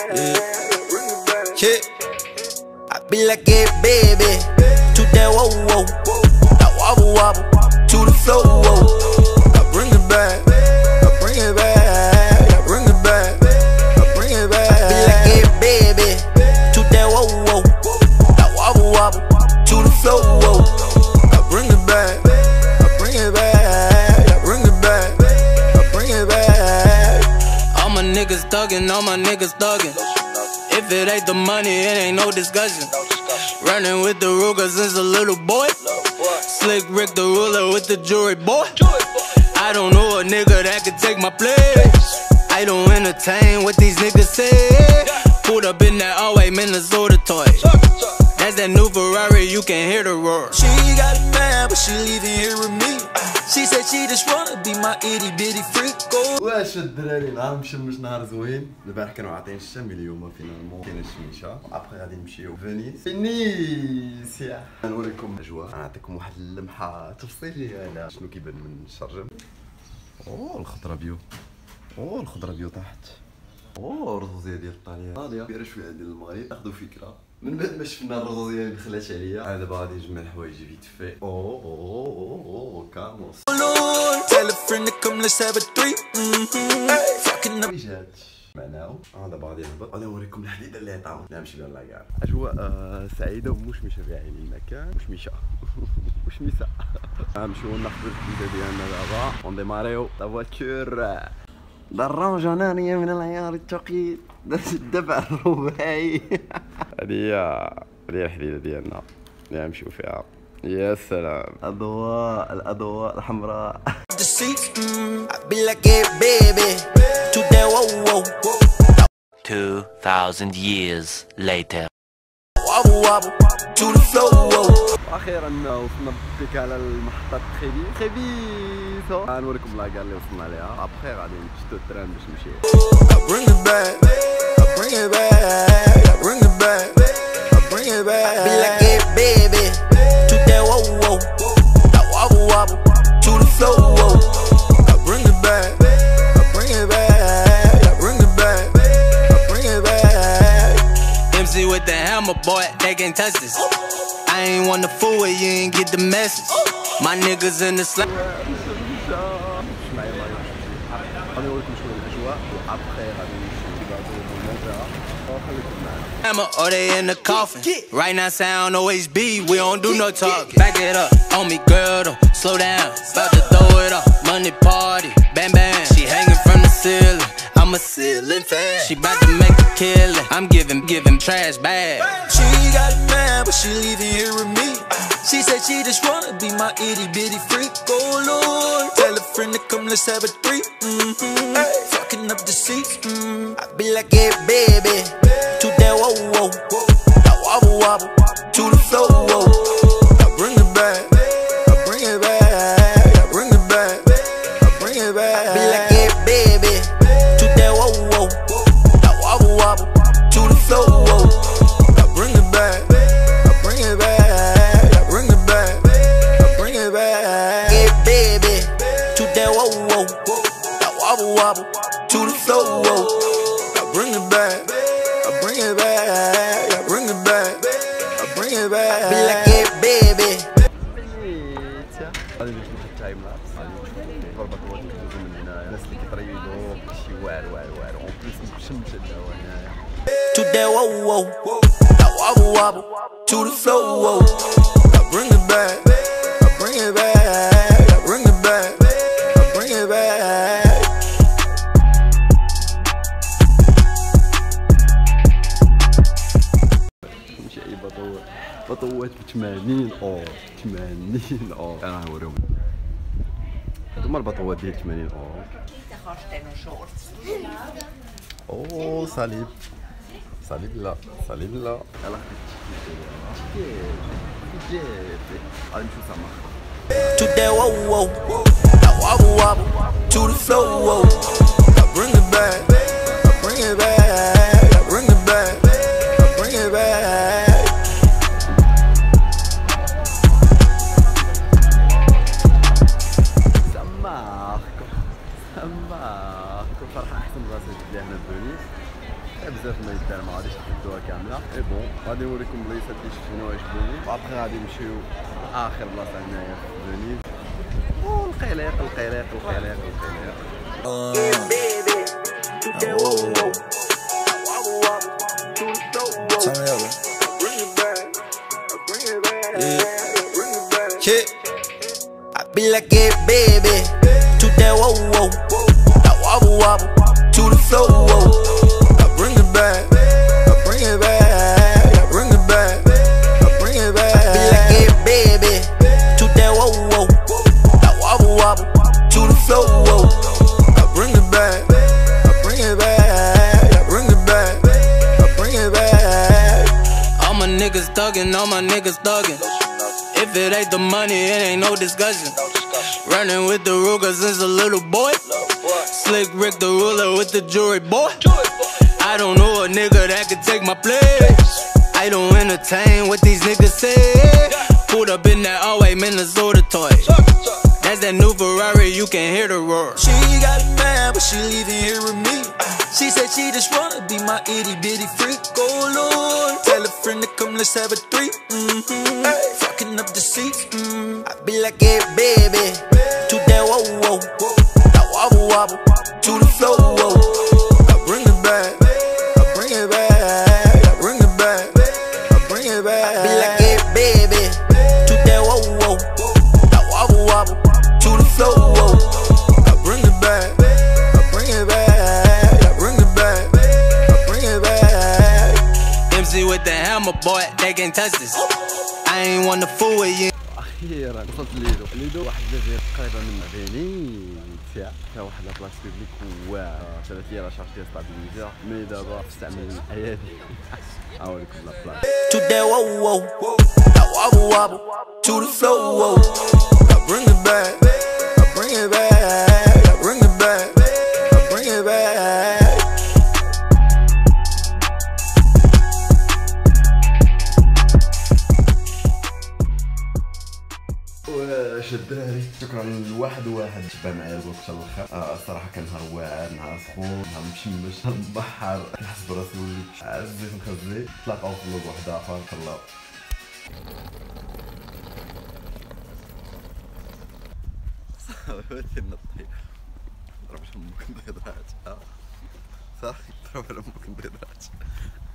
Yeah. I be like a baby. To that whoa whoa. I wobble wobble. To the flow whoa. I bring it back. I bring it back. I bring it back. I bring it back. I be like a baby. To that whoa whoa. I wobble wobble. To the flow whoa. I bring it back. I bring it back. I bring it back. I bring it back. All my niggas thuggin', all my niggas thuggin'. If it ain't the money, it ain't no discussion. Running with the Ruger since a little boy. Slick Rick the ruler with the jewelry boy. I don't know a nigga that can take my place. I don't entertain what these niggas say. Pulled up in that all-white Minnesota toy. That's that new Ferrari, you can hear the roar. She got a man, but she leaving here with me. She said she just wanna be my itty bitty freak. واش الدراري نهار مشمش نهار زوين. دابا كانوا عاطين الشام اليوم فينالمون كاين الشميشه. ابخي غادي نمشيو فينيس يا نوريكم الاجواء. نعطيكم واحد اللمحه تفصيليه على شنو كيبان من الشرجم. الخضره بيو. الخضره بيو تحت. الرزوزيه ديال الطاليه غاديه دايره شويه عندي المغرب تاخذوا فكره. من بعد ما شفنا الرزوزيه اللي دخلات عليا انا دابا غادي نجمع الحوايج فيت في كاموس. Tell a friend to come, let's have a three. Fucking up. جات معناو دابا غادي نهبط غادي نوريكم الحديده اللي عطاو نمشي بها لاكار. اجواء سعيده ومشمشه في عين المكان. مشمشه وشميسه. نمشيو ناخذوا الحديده ديالنا دابا ونديماريو لا فواتور. دراجة من العيار الثقيل الدفع الرباعي. هذه هي الحديده ديالنا اللي نمشيو فيها. يا سلام الاضواء الحمراء. 2000 years later. واخيرا وصلنا بك على المحطة خبيثة. غنوريكم لاكار اللي وصلنا ليها. ابخي غادي نشدو التران باش نمشيو. MC with the hammer, boy, they can't touch this. I ain't want to fool with you, ain't get the message. My niggas in the slap. Or they in the coffin. Right now sound always be, we don't do no talking. Back it up on me, girl, don't slow down. About to throw it up, money party, bam bam. She hanging from the ceiling, I'm a ceiling fan. She about to make a killing, I'm giving trash bag. She got a man, but she leaving here with me. She said she just wanna be my itty bitty freak. Oh Lord, tell a friend to come, let's have a three. Fucking up the seats. I be like a baby. To that whoa whoa. I wobble wobble. To the flow whoa. I bring it back. I bring it back. I bring it back. I bring it back. I be like a baby. To that whoa whoa. I wobble wobble. To the flow whoa. I bring it back. I bring it back. I bring it back. I bring it back. Hey baby. To that whoa whoa. I wobble wobble. To the flow whoa. I bring it back. I bring it back. I bring it back. I bring it back. Be like a baby. غادي ندير واحد التايم لابس غادي نشوف البطولات اللي كيدوزو من هنايا. الناس اللي كيطريدو شي واعر اون بليس مشمشة الهوا هنايا. To that whoa whoa. I wobble wobble. To the flow whoa. I bring it back. I bring it back. I bring it back. I bring it back. بطوات ب 80 اور 80 اور. انا نوريهم هادوما البطوات ديال 80 اور. صليب لا يلا كيف غادي نمشيو سما. To that whoa whoa. I wobble wobble. To the flow whoa. I bring it back. I bring it back. I bring it back. I bring it back. سماك فرحة أحسن بلاصة جبت لي هنا في تونس. بزاف ما يدار ما غاديش نحدوها كامله اي بون غادي نوريكم بلايصات اللي شفتونا وعجبوني وابخي غادي نمشيو اخر بلاصه هنايا في فينيس والقليق القليق القليق القليق I be like it, baby. To that whoa whoa, that wobble wobble to the flow. Whoa. I bring it back, I bring it back, I bring it back, I bring it back. I be like it, baby. To that whoa whoa, that wobble wobble to the flow. Whoa. I bring it back, I bring it back, I bring it back, I bring it back. All my niggas thuggin', all my niggas thuggin'. If it ain't the money, it ain't no discussion. Running with the Ruger since a little boy. Slick Rick the ruler with the jewelry, boy. I don't know a nigga that could take my place. I don't entertain what these niggas say. Pulled up in that all-white Minnesota toy. That's that new Ferrari, you can hear the roar. She got it mad, but she leaving here with me. She said she just wanna be my itty bitty freak. Oh Lord, tell a friend to come, let's have a three. Fucking up the seats. I be like it, baby. To that whoa whoa, that wobble wobble to the flow. Whoa. I bring it back, I bring it back, I bring it back, I bring it back. I be like it, baby. To that whoa whoa, that wobble wobble to the flow. Whoa. I bring it back, I bring it back, I bring it back, I bring it back. MC with the hammer, boy, they can't touch this. I ain't wanna fool with you. اخيرا وصلت ليدو. ليدو واحد الجزيره قريبه من فينيسيا فيها واحد لاكلاس بيبليك واعره 3 ديال لا شارج ديال ستابيليزر ملي دابا تستعمل الايادي نوريكم لا To that whoa whoa, that wobble wobble to the flow. Whoa. I bring it back, I bring it back, I bring it back, I bring it back. واش الدراري شكرا لواحد شبه معايا الوقت حتى الاخر. الصراحه كان نهار واعر نهار سخون نهار مشمش نهار البحر كنحس براسي وليت عزيز مخزي. نتلاقاو في فلوق واحد اخر ان شاء الله. صافي نطيح ضرب امك بيضات صافي ضرب امك بيضات.